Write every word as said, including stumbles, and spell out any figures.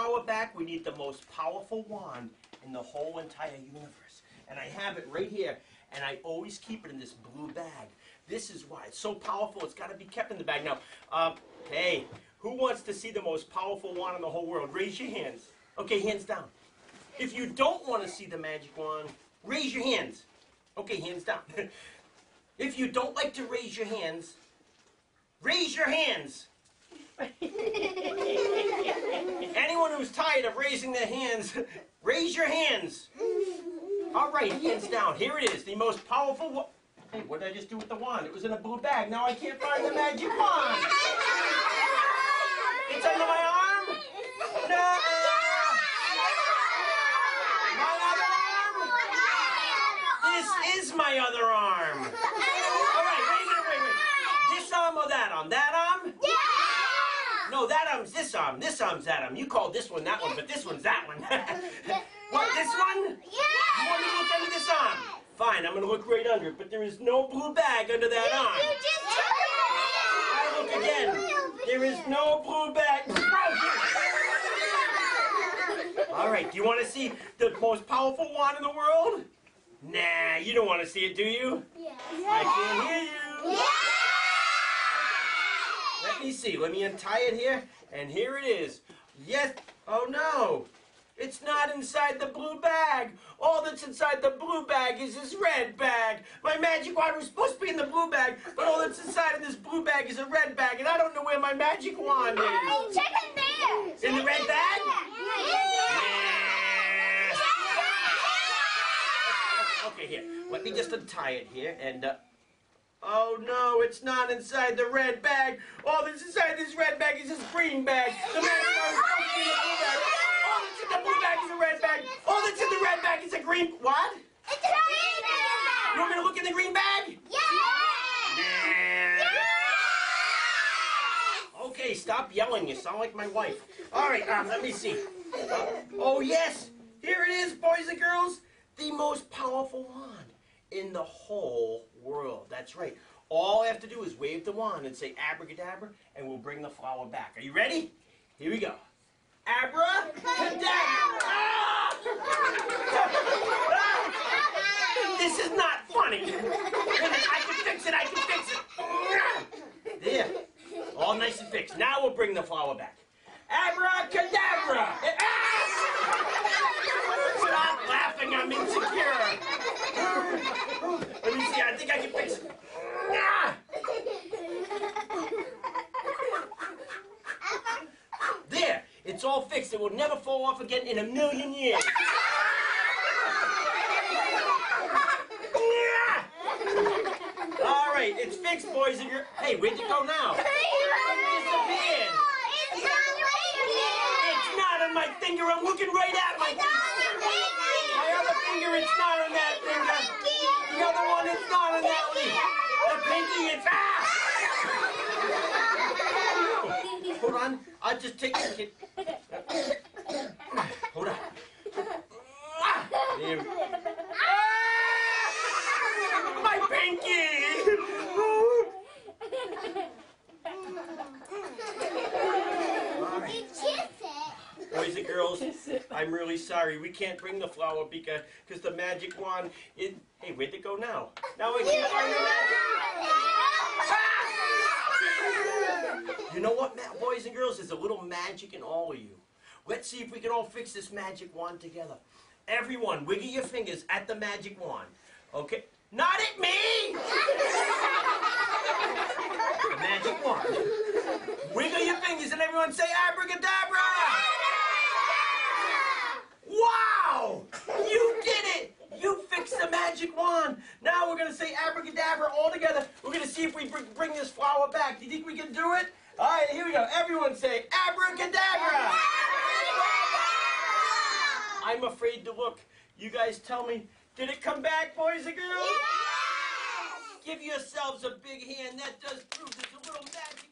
flower back, we need the most powerful wand in the whole entire universe. And I have it right here, and I always keep it in this blue bag. This is why it's so powerful, it's got to be kept in the bag. Now, um, hey, who wants to see the most powerful wand in the whole world? Raise your hands. Okay, hands down. If you don't want to see the magic wand, raise your hands. Okay, hands down. If you don't like to raise your hands, raise your hands. Anyone who's tired of raising their hands, raise your hands. All right, hands down. Here it is, the most powerful wand. Hey, what did I just do with the wand? It was in a blue bag. Now I can't find the magic wand. It's under my arm? No! My other arm? This is my other arm. All right, wait a minute, wait a minute. This arm or that arm? That arm? Yeah! No, that arm's this arm. This arm's that arm. You call this one that one, but this one's that one. What, this one? Yeah! You want me to look under this arm? Fine, I'm going to look right under it, but there is no blue bag under that arm. You just took it! I look again. There is no blue bag. All right, do you want to see the most powerful wand in the world? Nah, you don't want to see it, do you? Yeah. I can't hear you. Yeah. Let me see. Let me untie it here, and here it is. Yes. Oh, no. It's not inside the blue bag. All that's inside the blue bag is this red bag. My magic wand was supposed to be in the blue bag, but all that's inside of this blue bag is a red bag, and I don't know where my magic wand is. Hey, check it there. In the red bag? Yeah. Okay, here. Let me just untie it here, and, uh... oh, no, it's not inside the red bag. All that's inside this red bag is this green bag. The magic wand was supposed to be in the blue bag. All that's in the blue bag is a red bag. All that's in the red bag is a green... What? It's a green bag. You want me to look in the green bag? Yeah. Nah. Okay, stop yelling. You sound like my wife. All right, um, let me see. Uh, oh, yes. Here it is, boys and girls. The most powerful wand in the whole world. That's right. All I have to do is wave the wand and say abracadabra, and we'll bring the flower back. Are you ready? Here we go. Abracadabra! Ah! This is not funny. I can fix it. I can fix it. There. All nice and fixed. Now we'll bring the flower back. Abracadabra! Ah! Stop laughing. I'm insecure. Let me see. I think I can fix it. Ah! There. It's all fixed. It will never fall off again in a million years. All right. It's fixed, boys and girls. Hey, where'd it go now? It disappeared. It's not right here. It's not on my finger. I'm looking right at my finger. My other finger, it's not on that finger. The other one, it's not on that one. The pinky, it's ah! Hold on. I'll just take it. Hold on. Ah! There. Ah! My pinky! All right. Boys and girls, I'm really sorry. We can't bring the flower because because the magic wand. It. Hey, where'd it go now? Now I can't find the magic. Ah! You know what, ma boys and girls? There's a little magic in all of you. Let's see if we can all fix this magic wand together. Everyone, wiggle your fingers at the magic wand. Okay? Not at me! The magic wand. Wiggle your fingers and everyone say abracadabra! Wow! You did it! You fixed the magic wand. Now we're going to say abracadabra all together. We're going to see if we br bring this flower back. Do you think we can do it? All right, here we go. Everyone say abracadabra! I'm afraid to look. You guys tell me, did it come back, boys and girls? Yes! Give yourselves a big hand. That does prove there's a little magic.